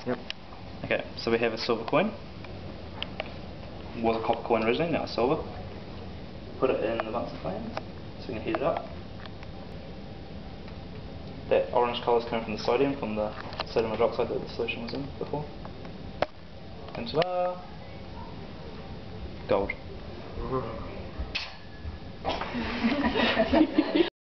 Yep. Okay, so we have a silver coin. Was a copper coin originally, now it's silver. Put it in the bunsen flame, so we can heat it up. That orange colour is coming from the sodium hydroxide that the solution was in before. And ta-da! Gold.